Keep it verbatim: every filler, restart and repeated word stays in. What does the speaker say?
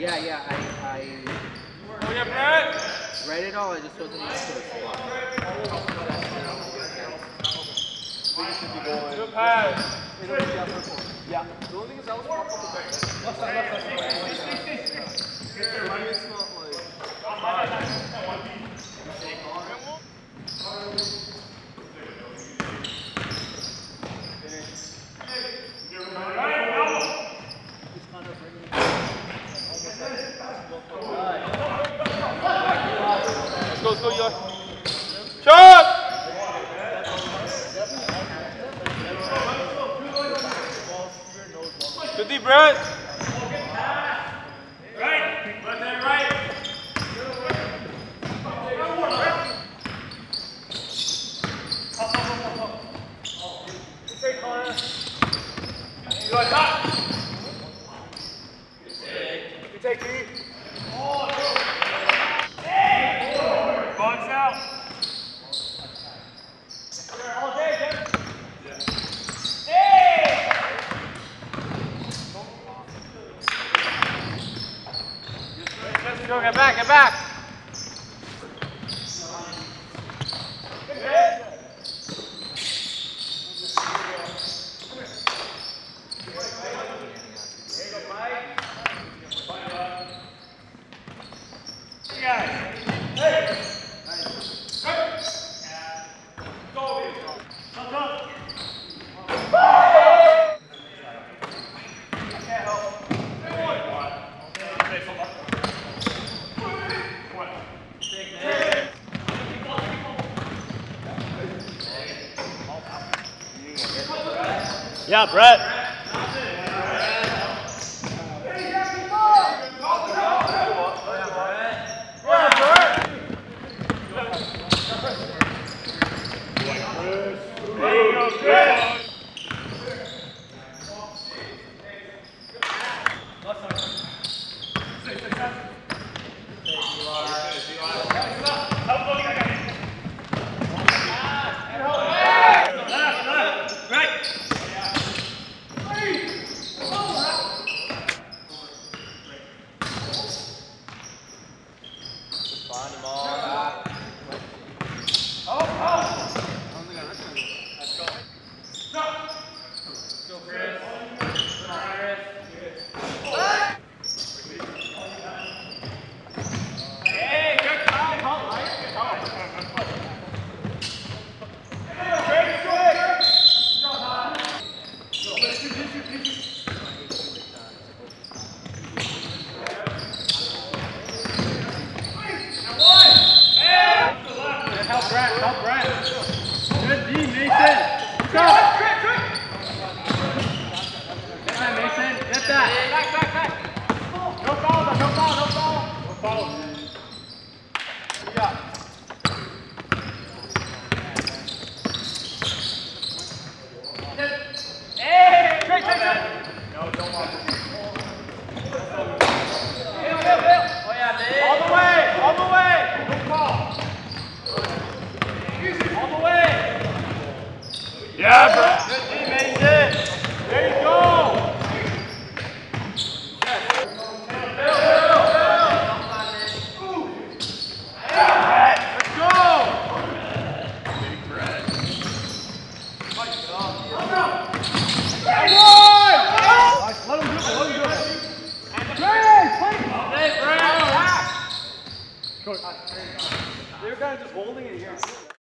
Yeah, yeah, I, I Oh yeah, Brett! read it all, I just wasn't even sure. Good pass. Yeah. The only thing is that was pop up the back. Left side, left side. It's not like... Let's go, let's go, Eli. Shot! Good deep, Brett. Right. Left hand right. Go top. You take me. Box out. All day, Jim. Hey! Go, get back, get back. Yeah, Brett. Yeah, bro. Good teammates in. There you go. Let's go. Big Brett. Let him do it. Let him do it. Hey, play. Hey, Brett. They were kind of just holding it here.